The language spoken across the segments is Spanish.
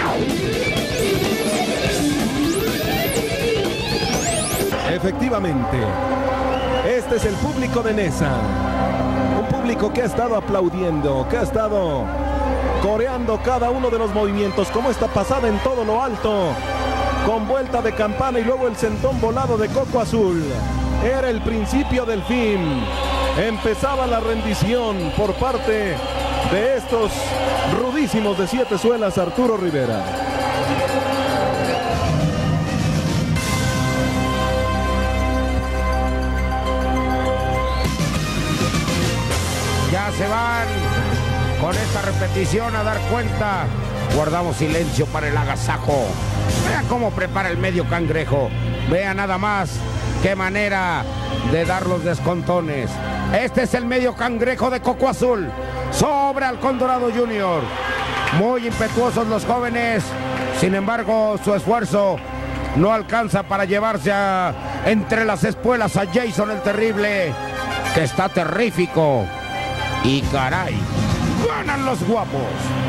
Efectivamente, este es el público de Neza. Un público que ha estado aplaudiendo, que ha estado coreando cada uno de los movimientos, como esta pasada en todo lo alto, con vuelta de campana y luego el sentón volado de Coco Azul. Era el principio del fin. Empezaba la rendición por parte de estos rudísimos de 7 suelas, Arturo Rivera. Ya se van con esta repetición a dar cuenta. Guardamos silencio para el agasajo. Vean cómo prepara el medio cangrejo. Vean nada más qué manera de dar los descontones. Este es el medio cangrejo de Coco Azul sobre Halcón Dorado Junior. Muy impetuosos los jóvenes. Sin embargo, su esfuerzo no alcanza para llevarse entre las espuelas a Jason el Terrible, que está terrífico. Y caray, ganan los guapos.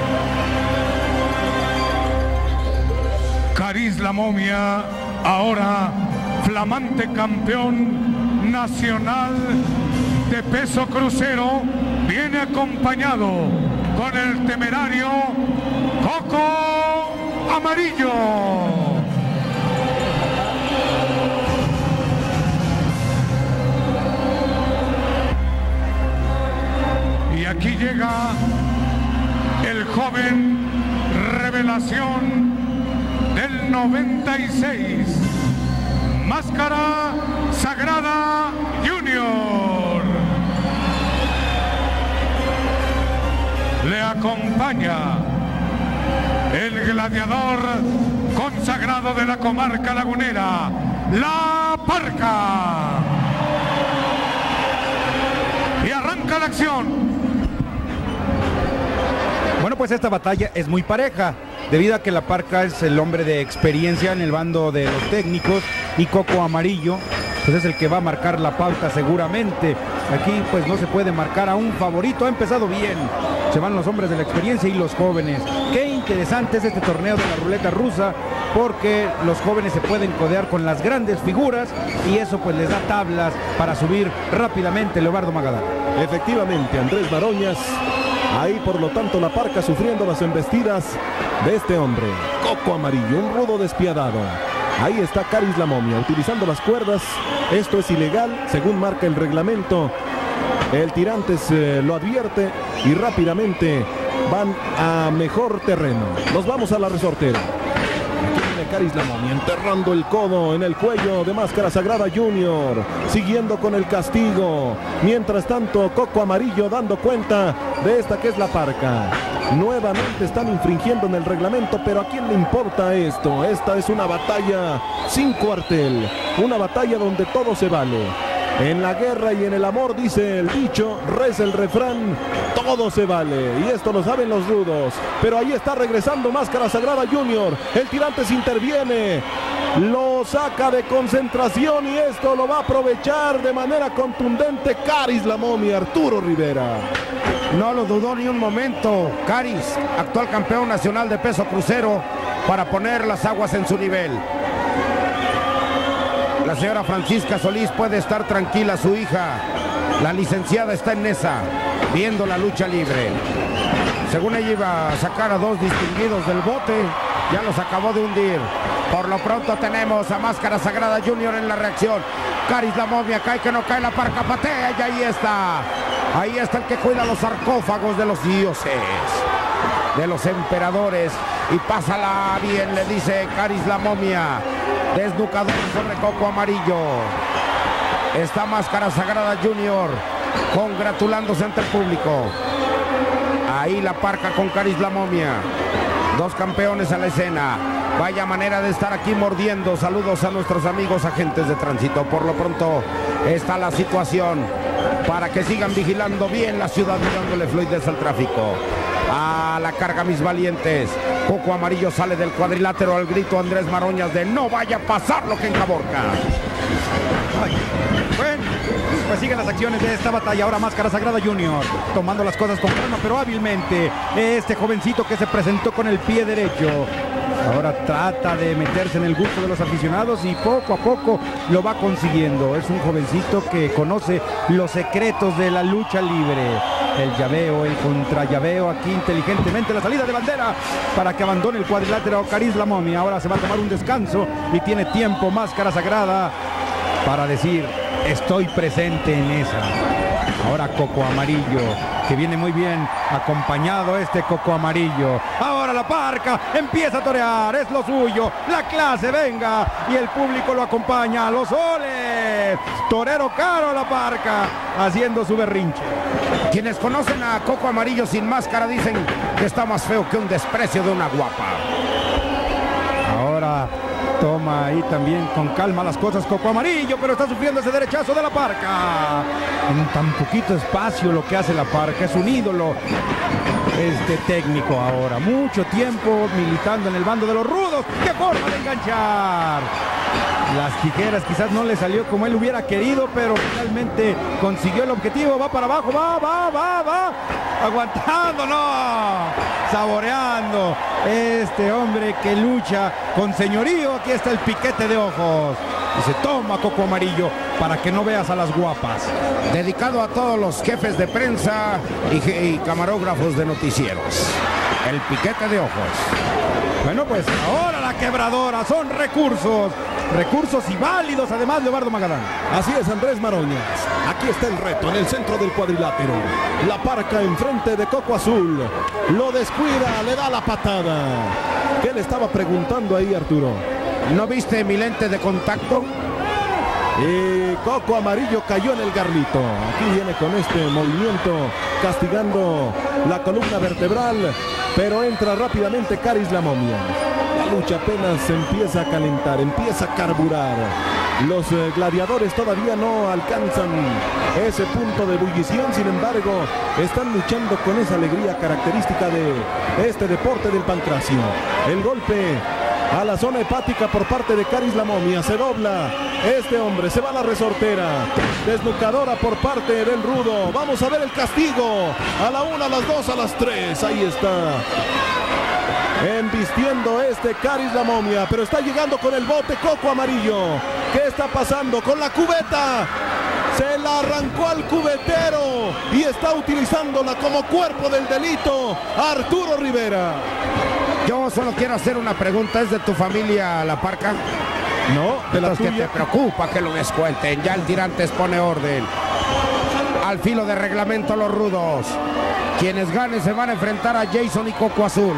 Caris la Momia, ahora flamante campeón nacional de peso crucero, viene acompañado con el temerario Coco Amarillo. Y aquí llega el joven revelación del 96, Máscara Sagrada Junior. Le acompaña el gladiador consagrado de la comarca lagunera, La Parca. Y arranca la acción. Bueno, pues esta batalla es muy pareja, debido a que La Parca es el hombre de experiencia en el bando de los técnicos y Coco Amarillo pues es el que va a marcar la pauta seguramente. Aquí pues no se puede marcar a un favorito, ha empezado bien, se van los hombres de la experiencia y los jóvenes. Qué interesante es este torneo de la ruleta rusa, porque los jóvenes se pueden codear con las grandes figuras y eso pues les da tablas para subir rápidamente. Leobardo Magadán. Efectivamente, Andrés Maroñas. Ahí por lo tanto La Parca sufriendo las embestidas de este hombre, Coco Amarillo, un rudo despiadado. Ahí está Caris la Momia utilizando las cuerdas. Esto es ilegal según marca el reglamento. El Tirantes lo advierte y rápidamente van a mejor terreno. Nos vamos a la resortera. Aquí viene Caris la Momia enterrando el codo en el cuello de Máscara Sagrada Junior, siguiendo con el castigo. Mientras tanto, Coco Amarillo dando cuenta de esta que es La Parca. Nuevamente están infringiendo en el reglamento, pero ¿a quién le importa esto? Esta es una batalla sin cuartel, una batalla donde todo se vale. En la guerra y en el amor, dice el dicho, reza el refrán, todo se vale. Y esto lo saben los rudos. Pero ahí está regresando Máscara Sagrada Junior. El Tirantes interviene, lo saca de concentración y esto lo va a aprovechar de manera contundente Caris la Momia, Arturo Rivera. No lo dudó ni un momento Caris, actual campeón nacional de peso crucero, para poner las aguas en su nivel. La señora Francisca Solís puede estar tranquila, su hija, la licenciada, está en Neza, viendo la lucha libre. Según ella iba a sacar a 2 distinguidos del bote, ya los acabó de hundir. Por lo pronto tenemos a Máscara Sagrada Junior en la reacción. Caris la Momia, cae que no cae, La Parca patea y ahí está. Ahí está el que cuida los sarcófagos de los dioses, de los emperadores. Y pásala bien, le dice Caris la Momia. Desnucador sobre Coco Amarillo. Está Máscara Sagrada Junior congratulándose ante el público. Ahí La Parca con Caris la Momia. 2 campeones a la escena. Vaya manera de estar aquí mordiendo. Saludos a nuestros amigos agentes de tránsito. Por lo pronto está la situación para que sigan vigilando bien la ciudad y dándole fluidez al tráfico. A la carga, mis valientes. Coco Amarillo sale del cuadrilátero al grito Andrés Maroñas de no vaya a pasar lo que en Caborca. Bueno, pues siguen las acciones de esta batalla. Ahora Máscara Sagrada Junior tomando las cosas con calma, pero hábilmente. Este jovencito que se presentó con el pie derecho Ahora trata de meterse en el gusto de los aficionados y poco a poco lo va consiguiendo. Es un jovencito que conoce los secretos de la lucha libre. El llaveo, el contrallaveo, aquí inteligentemente la salida de bandera para que abandone el cuadrilátero Caris la Momia. Ahora se va a tomar un descanso y tiene tiempo Máscara Sagrada para decir: estoy presente en esa. Ahora Coco Amarillo, que viene muy bien acompañado Coco Amarillo. Ahora la Parca empieza a torear, es lo suyo, la clase, venga, y el público lo acompaña, los soles. Torero caro la Parca, haciendo su berrinche. Quienes conocen a Coco Amarillo sin máscara dicen que está más feo que un desprecio de una guapa. Ahora toma ahí también con calma las cosas Coco Amarillo, pero está sufriendo ese derechazo de la Parca. En tan poquito espacio lo que hace la Parca, es un ídolo técnico ahora. Mucho tiempo militando en el bando de los rudos. ¡Qué forma de enganchar! Las tijeras quizás no le salió como él hubiera querido, pero finalmente consiguió el objetivo. Va para abajo, va. Aguantando, no. Saboreando. Este hombre que lucha con señorío. Aquí está el piquete de ojos. Y se toma Coco Amarillo para que no veas a las guapas. Dedicado a todos los jefes de prensa y camarógrafos de noticieros. El piquete de ojos. Bueno, pues ahora la quebradora. Son recursos y válidos, además, Leobardo Magadán. Así es, Andrés Maroñas. Aquí está el reto en el centro del cuadrilátero. La Parca enfrente de Coco Azul. Lo descuida, le da la patada. ¿Qué le estaba preguntando ahí, Arturo? ¿No viste mi lente de contacto? Y Coco Amarillo cayó en el garlito. Aquí viene con este movimiento castigando la columna vertebral, pero entra rápidamente Caris la Momia. La lucha apenas empieza a calentar, empieza a carburar. Los gladiadores todavía no alcanzan ese punto de ebullición, sin embargo, están luchando con esa alegría característica de este deporte del pancracio. El golpe a la zona hepática por parte de Caris la Momia. Se dobla este hombre, se va a la resortera. Desnucadora por parte del rudo. Vamos a ver el castigo. A la 1, a las 2, a las 3. Ahí está. Embistiendo Caris la Momia, pero está llegando con el bote Coco Amarillo. ¿Qué está pasando con la cubeta? Se la arrancó al cubetero y está utilizándola como cuerpo del delito Arturo Rivera. Yo solo quiero hacer una pregunta. ¿Es de tu familia la Parca? No, de la tuya. tuya. ¿Qué te preocupa que lo descuenten? Ya el Tirantes pone orden. Al filo de reglamento los rudos. Quienes ganen se van a enfrentar a Jason y Coco Azul.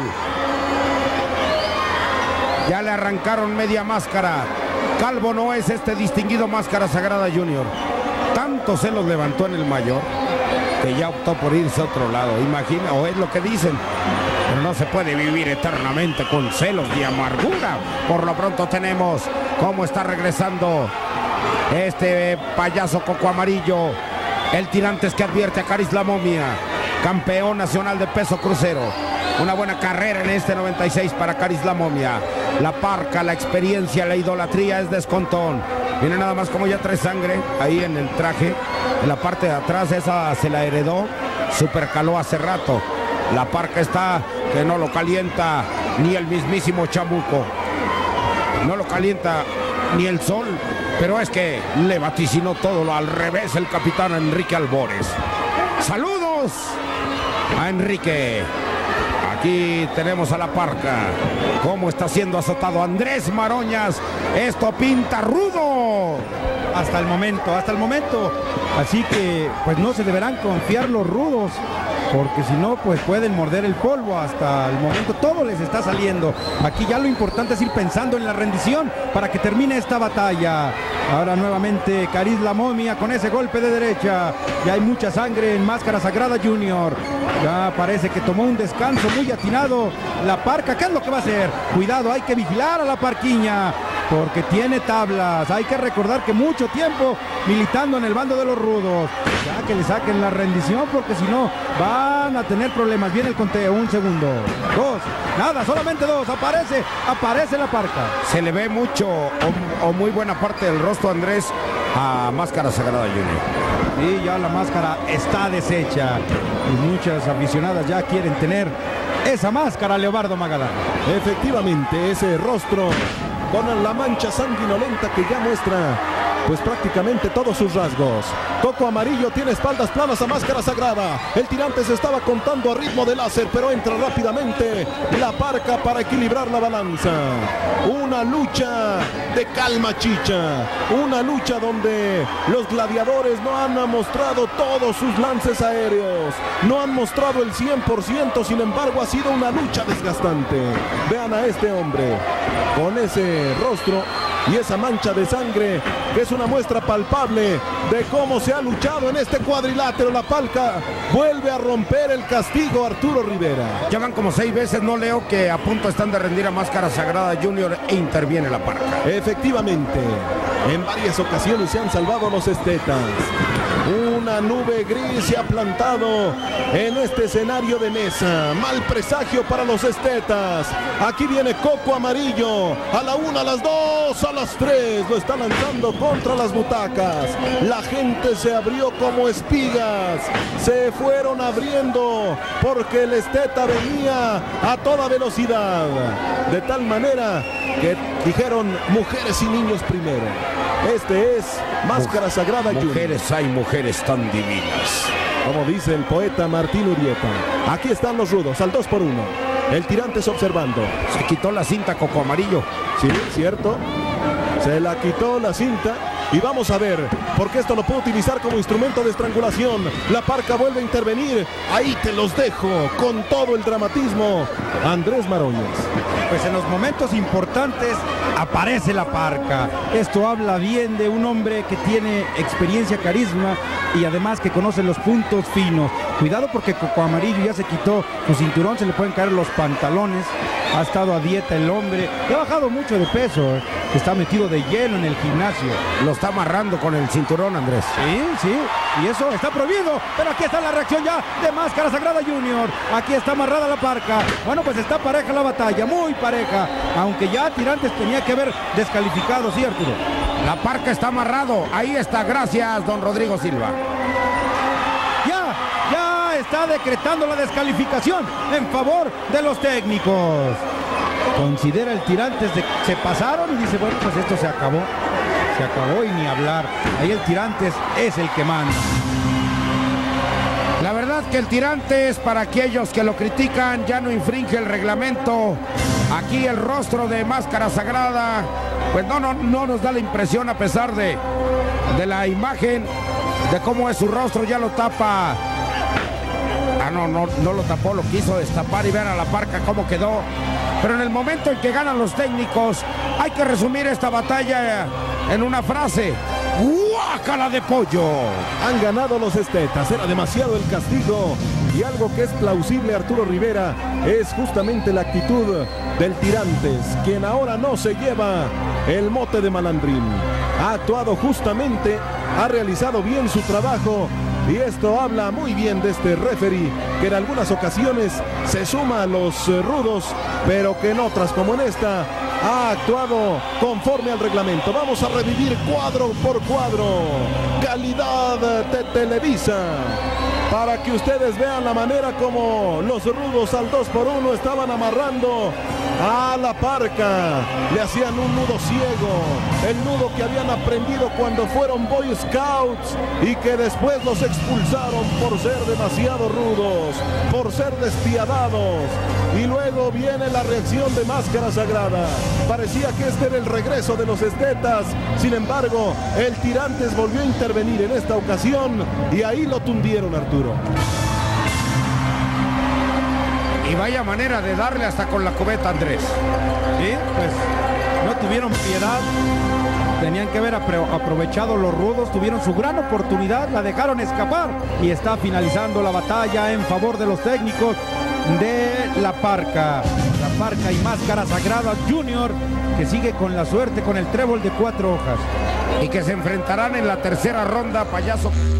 Ya le arrancaron media máscara. Calvo no es este distinguido Máscara Sagrada Junior. Tanto se los levantó en el mayor que ya optó por irse a otro lado. Imagina, o es lo que dicen. Pero no se puede vivir eternamente con celos y amargura. Por lo pronto tenemos cómo está regresando este payaso Coco Amarillo. El Tirantes que advierte a Caris la Momia, campeón nacional de peso crucero. Una buena carrera en este 96 para Caris la Momia. La Parca, la experiencia, la idolatría es descontón. Viene nada más como ya trae sangre ahí en el traje. En la parte de atrás, esa se la heredó. Supercaló hace rato. La Parca está que no lo calienta ni el mismísimo Chamuco. No lo calienta ni el sol. Pero es que le vaticinó todo lo al revés el capitán Enrique Albores. ¡Saludos a Enrique! Aquí tenemos a la Parca. Cómo está siendo azotado Andrés Maroñas. Esto pinta rudo. Hasta el momento. Así que pues no se deberán confiar los rudos, porque si no pues pueden morder el polvo. Hasta el momento todo les está saliendo. Aquí ya lo importante es ir pensando en la rendición para que termine esta batalla. Ahora nuevamente Caris la Momia con ese golpe de derecha. Ya hay mucha sangre en Máscara Sagrada Junior. Ya parece que tomó un descanso muy atinado la Parca. ¿Qué es lo que va a hacer? Cuidado, hay que vigilar a la Parquiña, porque tiene tablas. Hay que recordar que mucho tiempo militando en el bando de los rudos. Ya que le saquen la rendición, porque si no van a tener problemas. Viene el conteo, 1 segundo, 2, nada, solamente 2. Aparece la Parca. Se le ve mucho o muy buena parte del rostro, Andrés, a Máscara Sagrada Junior. Y ya la máscara está deshecha. Y muchas aficionadas ya quieren tener esa máscara, Leobardo Magallanes. Efectivamente, ese rostro con la mancha sanguinolenta que ya muestra pues prácticamente todos sus rasgos. Coco Amarillo tiene espaldas planas a Máscara Sagrada. El tirante se estaba contando a ritmo de láser, pero entra rápidamente la Parca para equilibrar la balanza. Una lucha de calma chicha. Una lucha donde los gladiadores no han mostrado todos sus lances aéreos. No han mostrado el 100%, sin embargo ha sido una lucha desgastante. Vean a este hombre con ese rostro y esa mancha de sangre, que es una muestra palpable de cómo se ha luchado en este cuadrilátero. La Parca vuelve a romper el castigo, Arturo Rivera. Ya van como 6 veces, no leo, que a punto están de rendir a Máscara Sagrada Junior e interviene la Parca. Efectivamente, en varias ocasiones se han salvado los estetas. Una nube gris se ha plantado en este escenario de mesa. Mal presagio para los estetas. Aquí viene Coco Amarillo. A la 1, a las 2, a las 3. Lo está lanzando contra las butacas. La gente se abrió como espigas. Se fueron abriendo porque el esteta venía a toda velocidad. De tal manera que dijeron mujeres y niños primero. Este es Máscara Sagrada Junior. Mujeres hay, mujeres tan divinas. Como dice el poeta Martín Urieta. Aquí están los rudos, al 2 por 1. El tirante es observando. Se quitó la cinta Coco Amarillo. Sí, cierto. Se la quitó la cinta. Y vamos a ver, porque esto lo puede utilizar como instrumento de estrangulación. La Parca vuelve a intervenir. Ahí te los dejo, con todo el dramatismo. Andrés Maroñas. Pues en los momentos importantes aparece la Parca. Esto habla bien de un hombre que tiene experiencia, carisma y además que conoce los puntos finos. Cuidado porque Coco Amarillo ya se quitó su cinturón, se le pueden caer los pantalones. Ha estado a dieta el hombre y ha bajado mucho de peso. Está metido de lleno en el gimnasio. Lo está amarrando con el cinturón, Andrés. Sí, y eso está prohibido. Pero aquí está la reacción ya de Máscara Sagrada Junior. Aquí está amarrada la Parca. Bueno, pues está pareja la batalla, muy pareja. Aunque ya Tirantes tenía que haber descalificado, ¿sí, Arturo? La Parca está amarrado. Ahí está, gracias, don Rodrigo Silva. Ya está decretando la descalificación en favor de los técnicos. Considera el Tirantes de que se pasaron y dice, bueno, pues esto se acabó y ni hablar. Ahí el Tirantes es el que manda. La verdad que el Tirantes, para aquellos que lo critican, ya no infringe el reglamento. Aquí el rostro de Máscara Sagrada, pues no nos da la impresión, a pesar de la imagen, de cómo es su rostro, ya lo tapa. No lo tapó, lo quiso destapar y ver a la Parca cómo quedó. Pero en el momento en que ganan los técnicos, hay que resumir esta batalla en una frase: ¡guácala de pollo! Han ganado los estetas, era demasiado el castigo. Y algo que es plausible, Arturo Rivera, es justamente la actitud del Tirantes, quien ahora no se lleva el mote de malandrín. Ha actuado justamente, ha realizado bien su trabajo. Y esto habla muy bien de este referee, que en algunas ocasiones se suma a los rudos, pero que en otras, como en esta, ha actuado conforme al reglamento. Vamos a revivir cuadro por cuadro. Calidad de Televisa. Para que ustedes vean la manera como los rudos al 2 por 1 estaban amarrando a la Parca. Le hacían un nudo ciego, el nudo que habían aprendido cuando fueron Boy Scouts y que después los expulsaron por ser demasiado rudos, por ser despiadados. Y luego viene la reacción de Máscara Sagrada. Parecía que este era el regreso de los estetas. Sin embargo, el Tirantes volvió a intervenir en esta ocasión y ahí lo tundieron, Arturo. Y vaya manera de darle hasta con la cubeta, Andrés. Sí, pues no tuvieron piedad. Tenían que haber aprovechado los rudos, tuvieron su gran oportunidad, la dejaron escapar y está finalizando la batalla en favor de los técnicos de la Parca. La Parca y Máscara Sagrada Junior, que sigue con la suerte con el trébol de 4 hojas. Y que se enfrentarán en la tercera ronda, payaso.